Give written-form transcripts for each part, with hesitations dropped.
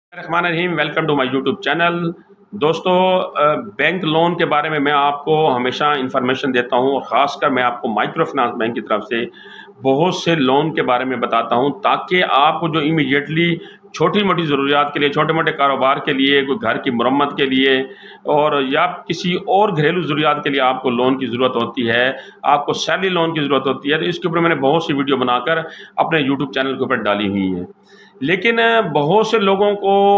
Rahman Rahim, welcome to my YouTube channel. दोस्तों, bank loan के बारे में मैं आपको हमेशा इंफॉर्मेशन देता हूं और ख़ासकर मैं आपको माइक्रो फाइनेंस बैंक की तरफ से बहुत से लोन के बारे में बताता हूं ताकि आपको जो इमीडिएटली छोटी मोटी ज़रूरियात के लिए, छोटे मोटे कारोबार के लिए, कोई घर की मरम्मत के लिए और या किसी और घरेलू ज़रूरियात के लिए आपको लोन की ज़रूरत होती है, आपको सैलरी लोन की ज़रूरत होती है, तो इसके ऊपर मैंने बहुत सी वीडियो बनाकर अपने यूट्यूब चैनल के ऊपर डाली हुई हैं। लेकिन बहुत से लोगों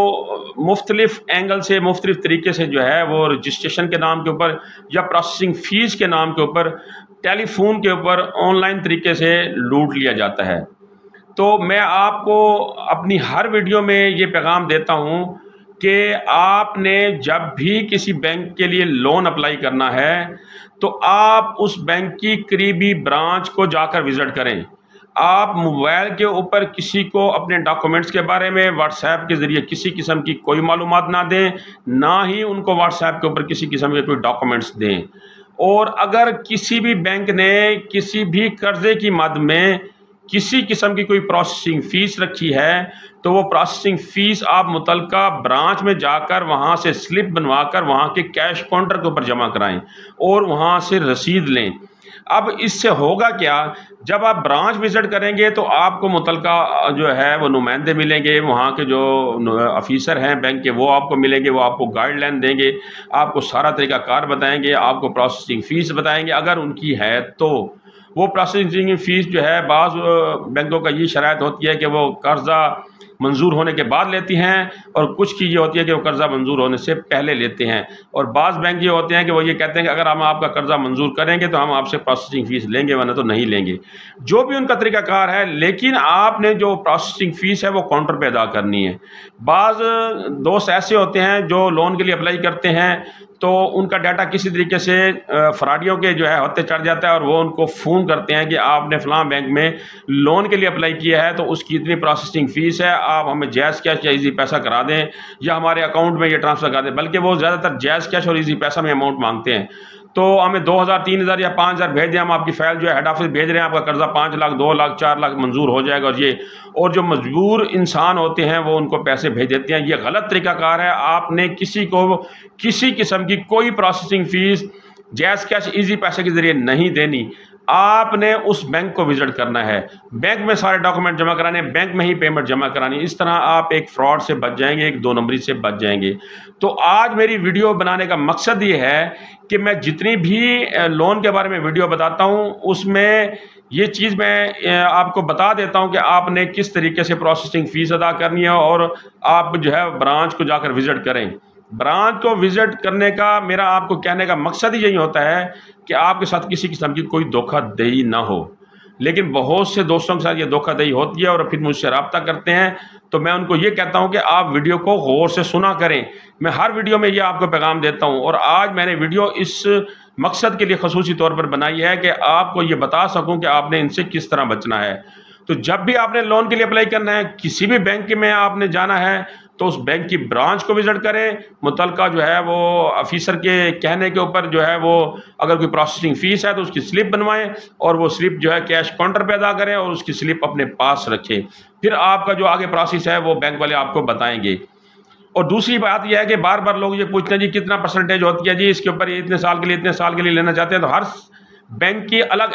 को मुख्तलिफ एंगल से, मुख्तलिफ तरीके से जो है वो रजिस्ट्रेशन के नाम के ऊपर या प्रोसेसिंग फ़ीस के नाम के ऊपर, टेलीफोन के ऊपर ऑनलाइन तरीके से लूट लिया जाता है। तो मैं आपको अपनी हर वीडियो में ये पैगाम देता हूँ कि आपने जब भी किसी बैंक के लिए लोन अप्लाई करना है तो आप उस बैंक की करीबी ब्रांच को जाकर विज़िट करें। आप मोबाइल के ऊपर किसी को अपने डॉक्यूमेंट्स के बारे में व्हाट्सएप के ज़रिए किसी किस्म की कोई मालूमात ना दें, ना ही उनको व्हाट्सएप के ऊपर किसी किस्म के कोई डॉक्यूमेंट्स दें। और अगर किसी भी बैंक ने किसी भी कर्ज़े की मद में किसी किस्म की कोई प्रोसेसिंग फ़ीस रखी है तो वो प्रोसेसिंग फ़ीस आप मुतलका ब्रांच में जाकर वहाँ से स्लिप बनवाकर वहाँ के कैश काउंटर के ऊपर जमा कराएं और वहाँ से रसीद लें। अब इससे होगा क्या, जब आप ब्रांच विज़िट करेंगे तो आपको मुतलका जो है वो नुमाइंदे मिलेंगे, वहाँ के जो ऑफिसर हैं बैंक के वो आपको मिलेंगे, वो आपको गाइडलाइन देंगे, आपको सारा तरीक़ाकार बताएंगे, आपको प्रोसेसिंग फ़ीस बताएंगे अगर उनकी है तो। वो प्रोसेसिंग फ़ीस जो है बाज़ बैंकों का ये शराइत होती है कि वो कर्ज़ा मंजूर होने के बाद लेती हैं और कुछ की ये होती है कि वो कर्ज़ा मंजूर होने से पहले लेते हैं। और बाज़ बैंक ये होते हैं कि वो ये कहते हैं कि अगर हम आपका कर्ज़ा मंजूर करेंगे तो हम आपसे प्रोसेसिंग फ़ीस लेंगे, वरना तो नहीं लेंगे। जो भी उनका तरीक़ाकार है, लेकिन आपने जो प्रोसेसिंग फ़ीस है वो काउंटर पे अदा करनी है। बाज़ दोस्त ऐसे होते हैं जो लोन के लिए अप्लाई करते हैं तो उनका डाटा किसी तरीके से फ्रॉडियों के जो है होते चढ़ जाता है और वो उनको फ़ोन करते हैं कि आपने फ़लाँ बैंक में लोन के लिए अप्लाई किया है तो उसकी इतनी प्रोसेसिंग फ़ीस है, आप हमें जैज़ कैश या ईज़ी पैसा करा दें या हमारे अकाउंट में ये ट्रांसफ़र करा दें। बल्कि वो ज़्यादातर जैज़ कैश और ईज़ी पैसा में अमाउंट मांगते हैं। तो हमें 2000, 3000 या 5000 भेज दें, हम आपकी फ़ाइल जो है हेड ऑफिस भेज रहे हैं, आपका कर्ज़ा 5 लाख, 2 लाख, 4 लाख मंजूर हो जाएगा। और जो मजबूर इंसान होते हैं वो उनको पैसे भेज देते हैं। ये गलत तरीक़ाकार है। आपने किसी को किसी किस्म की कोई processing fees Jazz Cash easy पैसे के ज़रिए नहीं देनी। आपने उस बैंक को विज़िट करना है, बैंक में सारे डॉक्यूमेंट जमा कराने, बैंक में ही पेमेंट जमा करानी। इस तरह आप एक फ्रॉड से बच जाएंगे, एक 2 नंबरी से बच जाएंगे। तो आज मेरी वीडियो बनाने का मकसद ये है कि मैं जितनी भी लोन के बारे में वीडियो बताता हूँ उसमें ये चीज़ मैं आपको बता देता हूँ कि आपने किस तरीके से प्रोसेसिंग फ़ीस अदा करनी है और आप जो है ब्रांच को जाकर विज़िट करें। ब्रांच को विज़िट करने का मेरा आपको कहने का मकसद ही यही होता है कि आपके साथ किसी किस्म की कोई धोखाधड़ी ना हो। लेकिन बहुत से दोस्तों के साथ ये धोखाधड़ी होती है और फिर मुझसे रब्ता करते हैं, तो मैं उनको ये कहता हूँ कि आप वीडियो को गौर से सुना करें। मैं हर वीडियो में ये आपको पैगाम देता हूँ और आज मैंने वीडियो इस मकसद के लिए ख़ुसूसी तौर पर बनाई है कि आपको ये बता सकूँ कि आपने इनसे किस तरह बचना है। तो जब भी आपने लोन के लिए अप्लाई करना है, किसी भी बैंक में आपने जाना है तो उस बैंक की ब्रांच को विज़िट करें। मुतलका जो है वो ऑफिसर के कहने के ऊपर जो है वो अगर कोई प्रोसेसिंग फ़ीस है तो उसकी स्लिप बनवाएं और वो स्लिप जो है कैश काउंटर पे अदा करें और उसकी स्लिप अपने पास रखें। फिर आपका जो आगे प्रोसेस है वो बैंक वाले आपको बताएंगे। और दूसरी बात यह है कि बार बार लोग ये पूछते हैं जी कितना परसेंटेज होती है जी इसके ऊपर, ये इतने साल के लिए लेना चाहते हैं। तो हर बैंक की अलग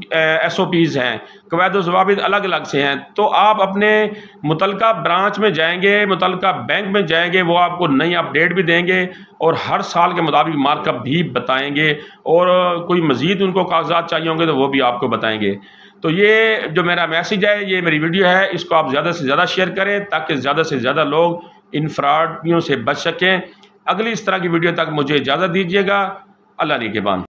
SOPs हैं, कवायद ज़वाबित अलग अलग से हैं। तो आप अपने मुतलका ब्रांच में जाएंगे, मुतलका बैंक में जाएंगे, वो आपको नई अपडेट भी देंगे और हर साल के मुताबिक मार्कअप भी बताएंगे और कोई मज़ीद उनको कागजात चाहिए होंगे तो वो भी आपको बताएंगे। तो ये जो मेरा मैसेज है, ये मेरी वीडियो है, इसको आप ज़्यादा से ज़्यादा शेयर करें ताकि ज़्यादा से ज़्यादा लोग इन फ्रॉडियों से बच सकें। अगली इस तरह की वीडियो तक मुझे इजाज़त दीजिएगा। अल्लाह निगहबान।